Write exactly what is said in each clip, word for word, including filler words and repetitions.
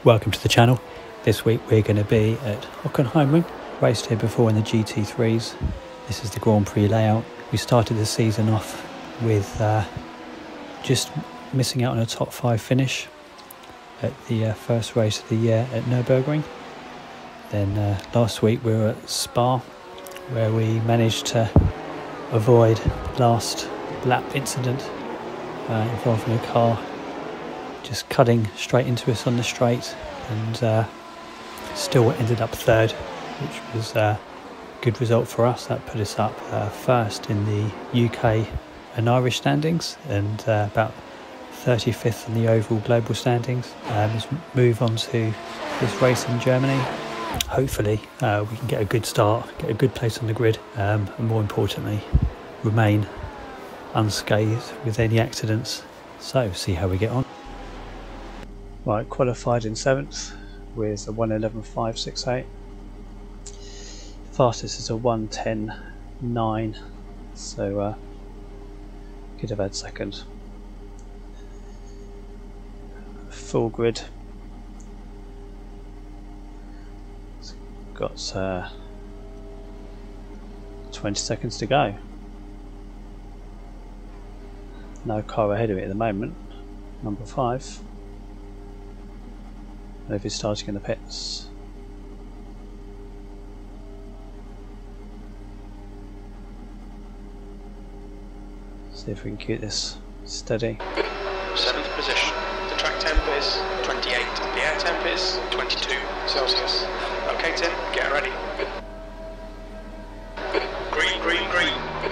Welcome to the channel. This week we're going to be at Hockenheimring. Raced here before in the G T threes. This is the Grand Prix layout. We started the season off with uh, just missing out on a top five finish at the uh, first race of the year at Nürburgring. Then uh, last week we were at Spa, where we managed to avoid the last lap incident uh, involving a car just cutting straight into us on the straight, and uh, still ended up third, which was a good result for us. That put us up uh, first in the U K and Irish standings, and uh, about thirty-fifth in the overall global standings. Um, let's move on to this race in Germany. Hopefully uh, we can get a good start, get a good place on the grid, um, and more importantly remain unscathed with any accidents. So see how we get on. Right, qualified in seventh with a one eleven five six eight. Fastest is a one ten nine, so uh, could have had second. Full grid. It's got uh, twenty seconds to go. No car ahead of it at the moment. Number five. If he's starting in the pits. See if we can keep this steady. Seventh position. The track temp is twenty-eight. The air temp is twenty-two Celsius. Okay, Tim, get ready. Green, green, green.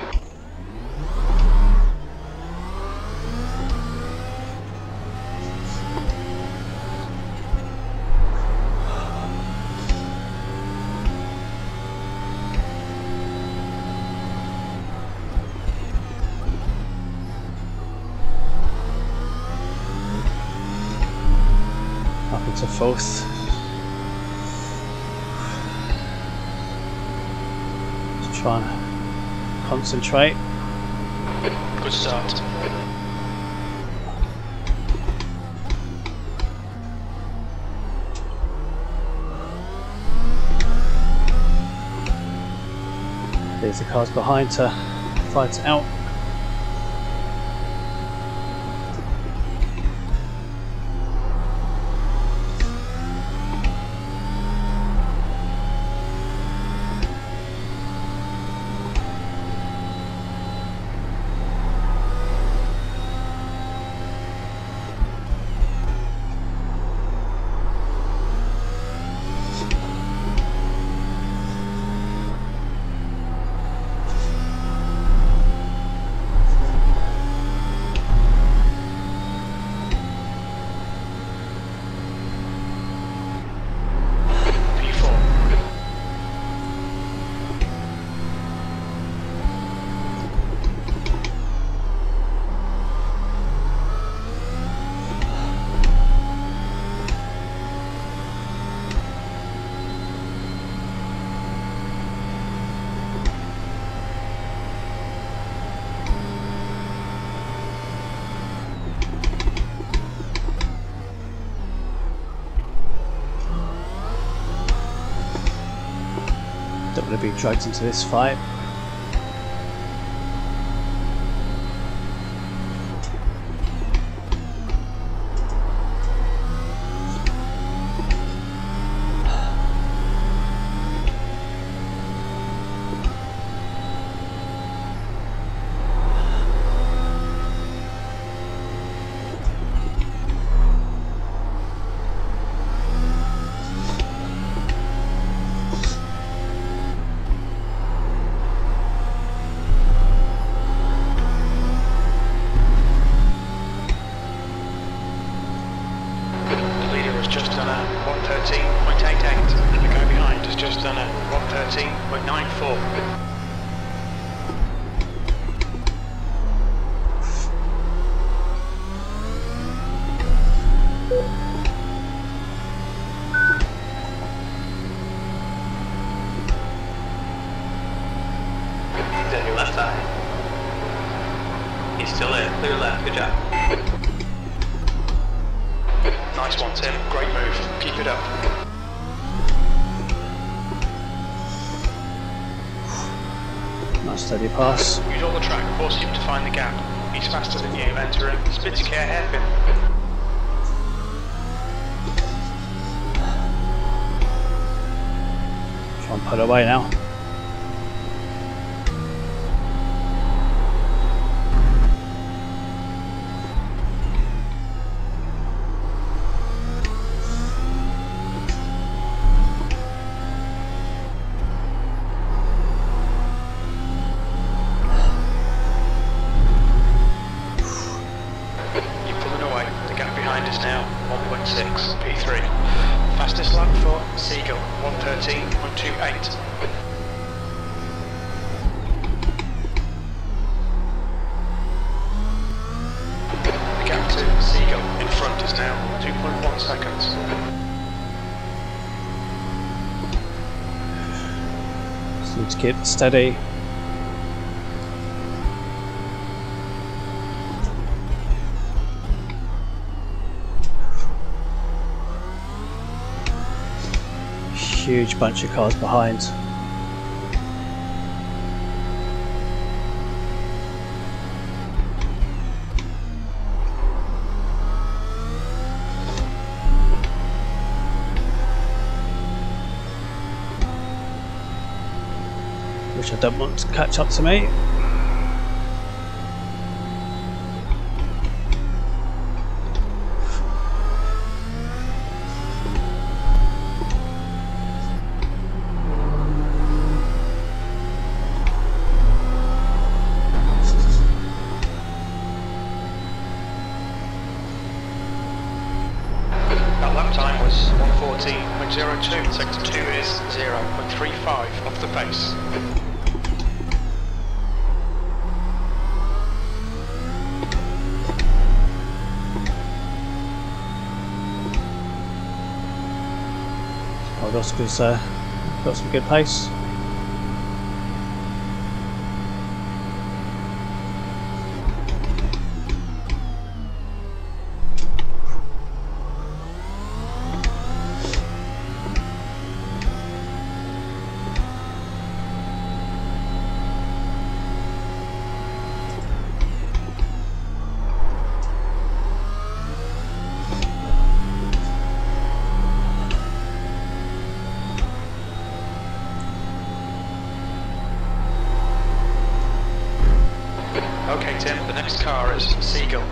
Up into fourth. Just trying to concentrate. Good start. There's the cars behind to fight it out. Don't want to be dragged into this fight. one thirteen point eight eight, and the guy behind has just done a one thirteen point nine four. Then your left side. He's still there, clear left, good job. Nice one, Tim. Great move. Keep it up. Nice steady pass. Use all the track, force him to find the gap. He's faster than you, enter him. Split to care hairpin. Try and pull away now. Fastest lap for Seagull, one thirteen point two eight. The gap to Seagull in front is now two point one seconds. Just need to keep it steady. Huge bunch of cars behind. Which I don't want to catch up to me. Time was one fourteen point zero two, sector two is zero point three five off the pace. Oh, Oscar's uh, got some good pace. Okay, Tim, the next car is Seagull.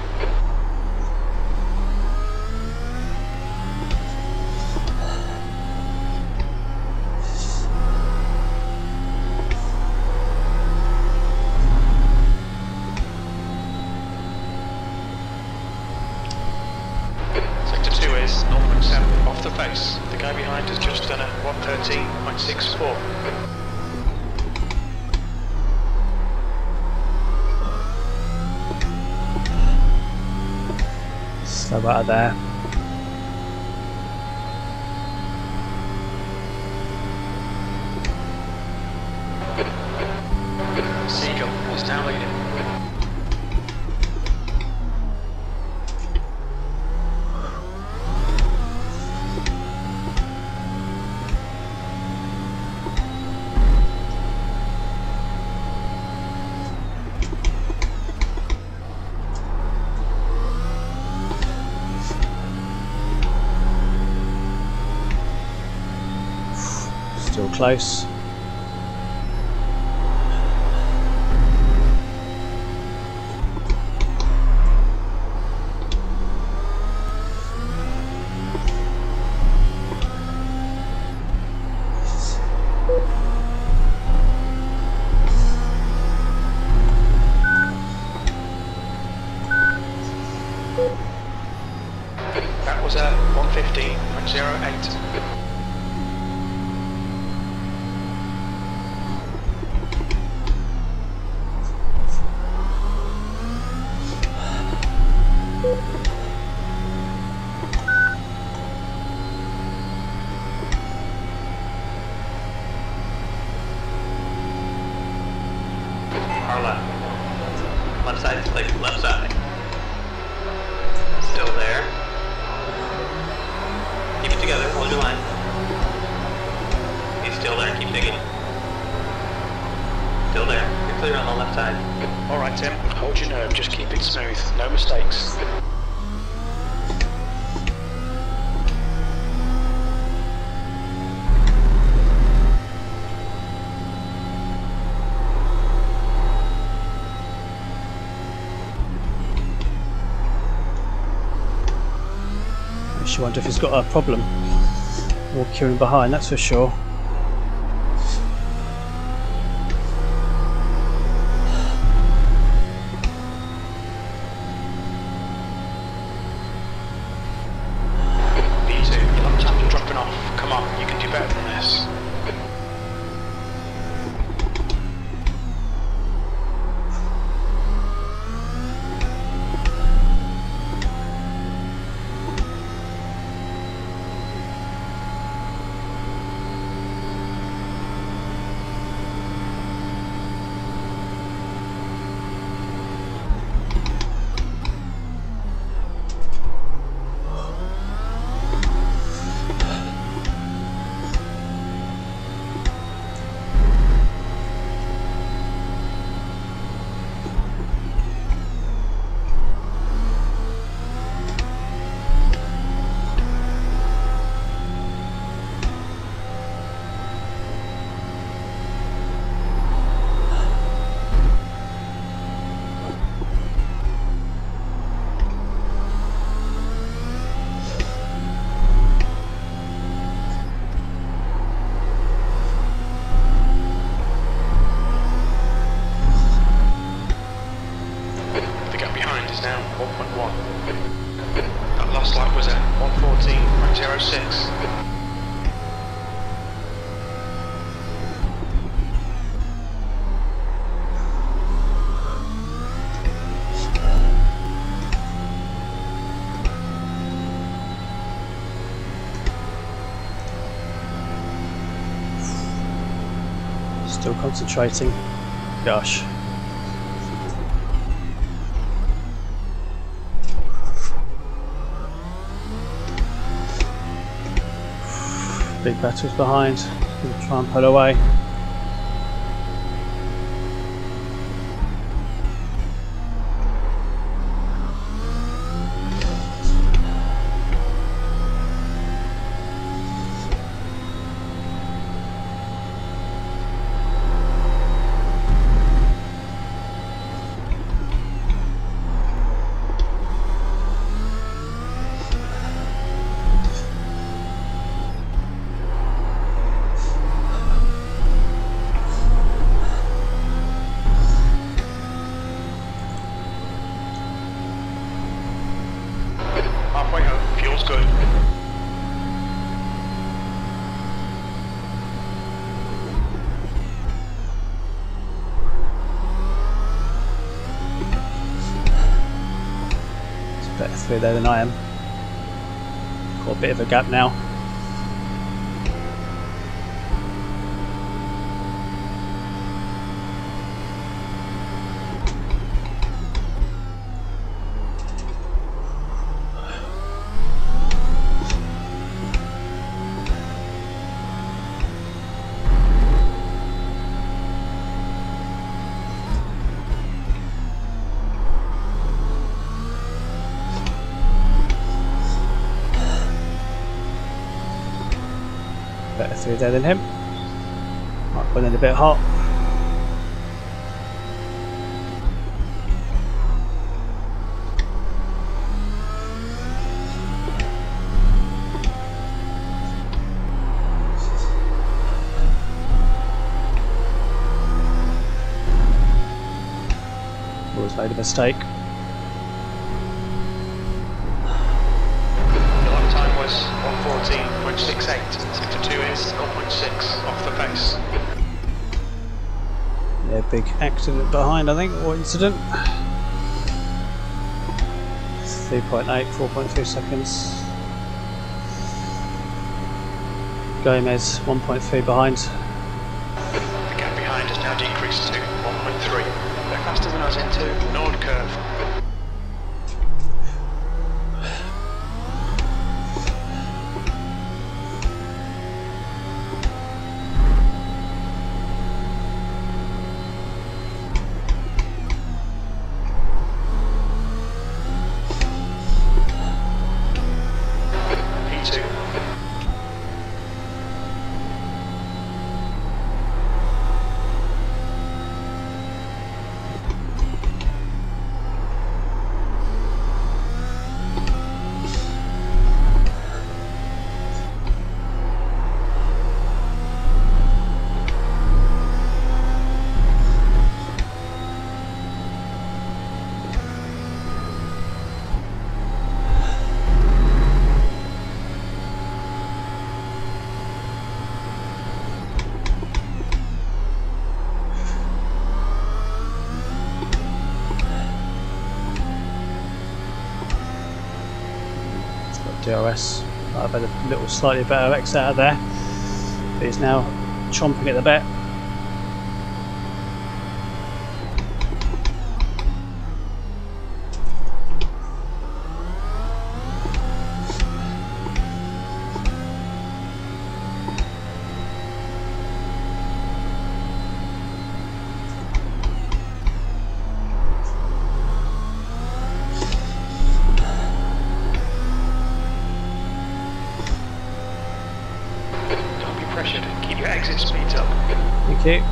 Sector two is zero point seven off the pace. The guy behind has just done a one thirteen point six four. So out of there. Seagull is now leading. Still close. That was a one fifteen point zero eight. Our left. Left side, like left side. Still there. Still there, keep digging. Still there, you're clear on the left side. Alright Tim, hold your nerve, just keep it smooth, no mistakes. I wonder if he's got a problem or queuing behind, that's for sure. B two, you're on tap and dropping off. Come on, you can do better than this. one point one. That last lap was at one fourteen point zero six. Still concentrating. Gosh. Big battles behind. Gonna try and pull away. Halfway home, fuel's good. It's better through there than I am. Got a bit of a gap now. Better through there than him. Might put in a bit hot. Always made a mistake. one fourteen point six eight, sector two is zero point six off the pace. Yeah, big accident behind, I think, or incident. three point eight, four point three seconds. Gomez, one point three behind. The gap behind has now decreased to one point three. They're faster than us into Nord curve. D R S. I've had a little slightly better X out of there, but he's now chomping at the bit. Keep your exit speeds up. Thank you.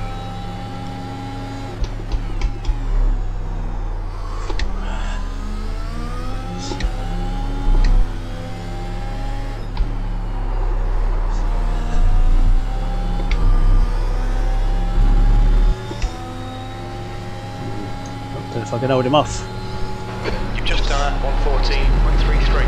Don't know if I can hold him off. You've just done at one fourteen point three three.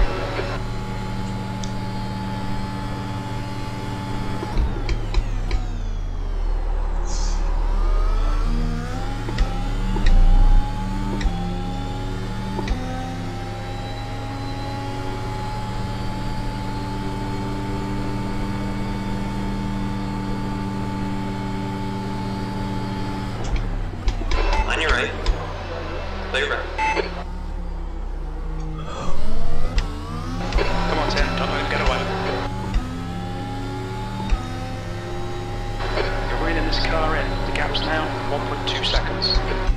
On your right. Clear back. Come on, Tim, don't let him get away. You're reeling this car in. The gap's now one point two seconds.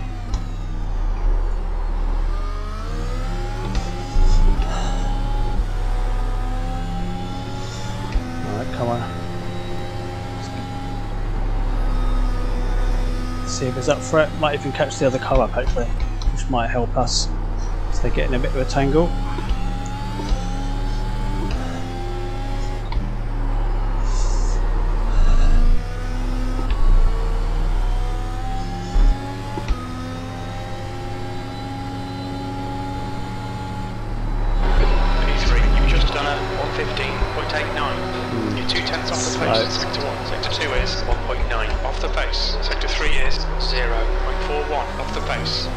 Alright, come on. See if it's up for it. Might even catch the other car up, hopefully, which might help us. So they're getting a bit of a tangle. P three, you've just done at one fifteen point eight nine. You're two tenths off the pace in sector one. Sector two is one point nine off the pace. Sector three is zero point four one off the pace.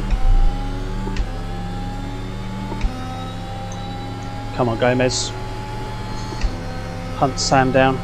Come on, Gomez. Hunt Sam down.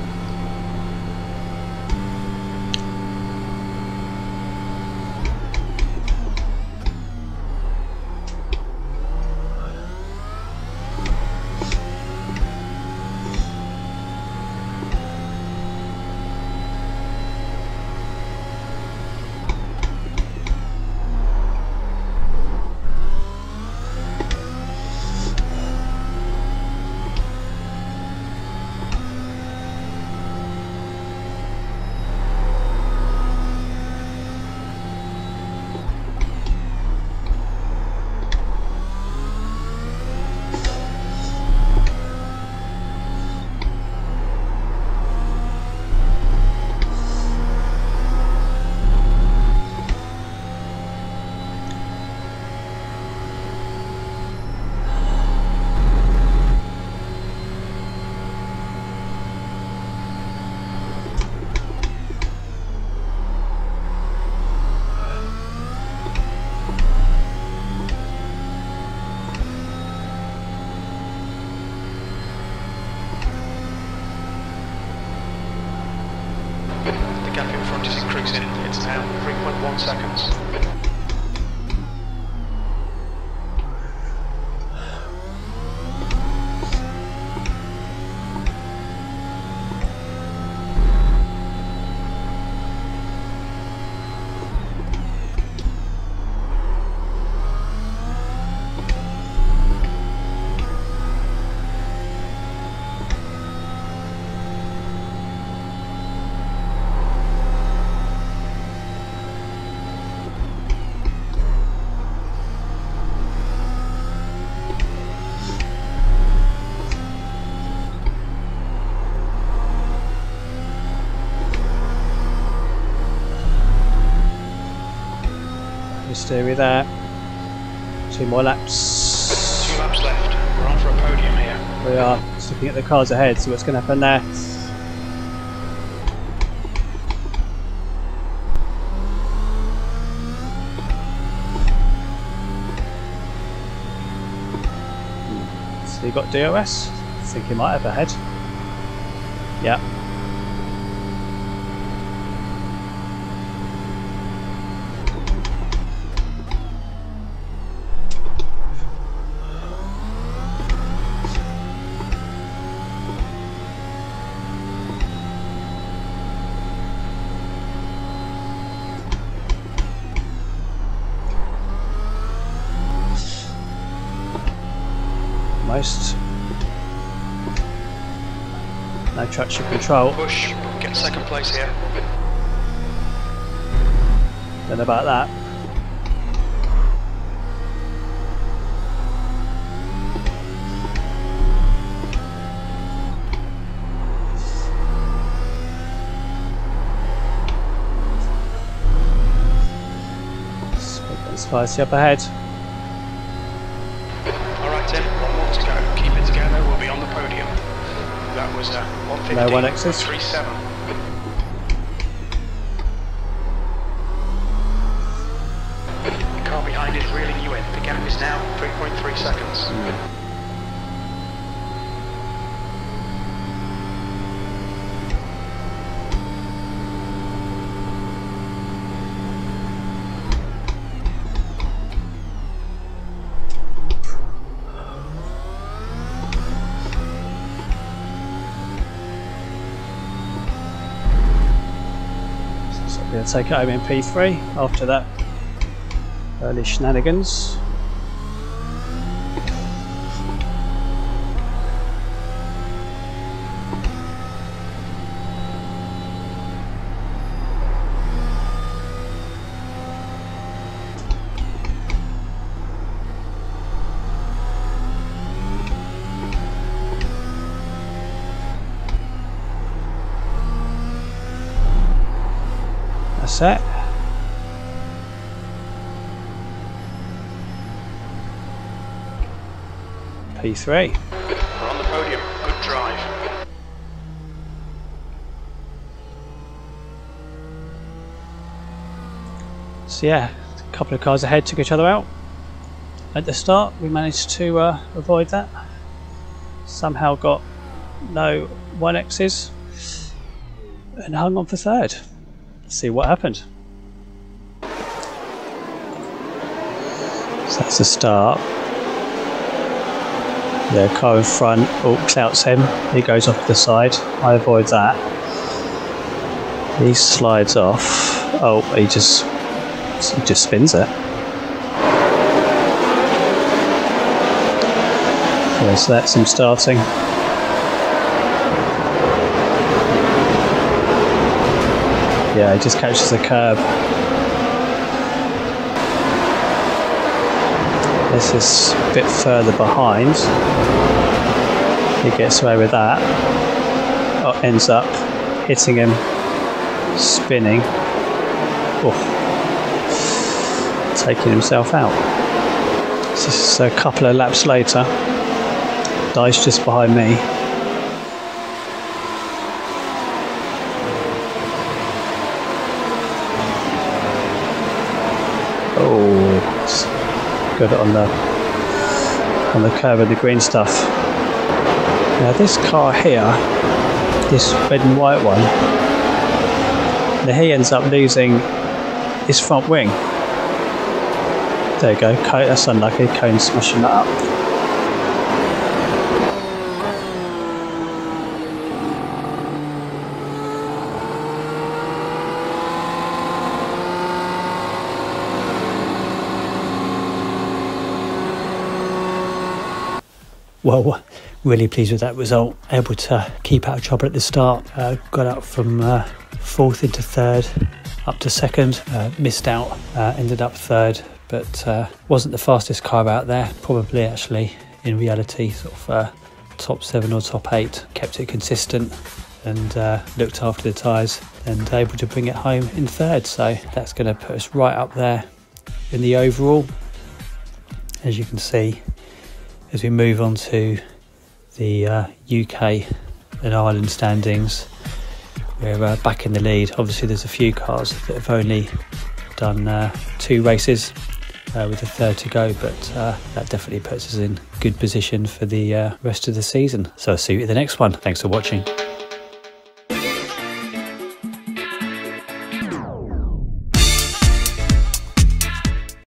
The gap in front is increasing. It's now three point one seconds. Stay with that. Two more laps. Two laps left. We're on for a podium here. We are. Just looking at the cars ahead, see what's going to happen there. See we've got D R S. I think he might have a head. Yeah. Most. No traction control. Push, get second place here. Don't know about that. Spicy up ahead. Alright Tim, one more to go. Keep it together, we'll be on the podium. That was uh, one fifteen, no one X's. three seven. The car behind is reeling you in. The gap is now three point three seconds. Mm. We'll take it home in P three after that early shenanigans. Set. P three. We're on the podium. Good drive. So yeah, a couple of cars ahead took each other out at the start. We managed to uh, avoid that. Somehow got no one X's and hung on for third. See what happened. So that's the start. The car in front, oh, clouts him. He goes off to the side. I avoid that. He slides off. Oh, he just he just spins it. Yeah, so that's him starting. Yeah, he just catches the curb. This is a bit further behind. He gets away with that. Oh, ends up hitting him, spinning. Oh, taking himself out. This is a couple of laps later. Dice just behind me. Got it on the on the curve of the green stuff. Now this car here, this red and white one, now he ends up losing his front wing. There you go, that's unlucky, cone smashing that up. Well, really pleased with that result. Able to keep out of trouble at the start. Uh, got up from uh, fourth into third, up to second. Uh, missed out, uh, ended up third, but uh, wasn't the fastest car out there. Probably actually, in reality, sort of uh, top seven or top eight. Kept it consistent and uh, looked after the tyres and able to bring it home in third. So that's going to put us right up there in the overall. As you can see, as we move on to the uh, U K and Ireland standings, we're uh, back in the lead. Obviously there's a few cars that have only done uh, two races uh, with a third to go, but uh, that definitely puts us in good position for the uh, rest of the season. So I'll see you at the next one. Thanks for watching.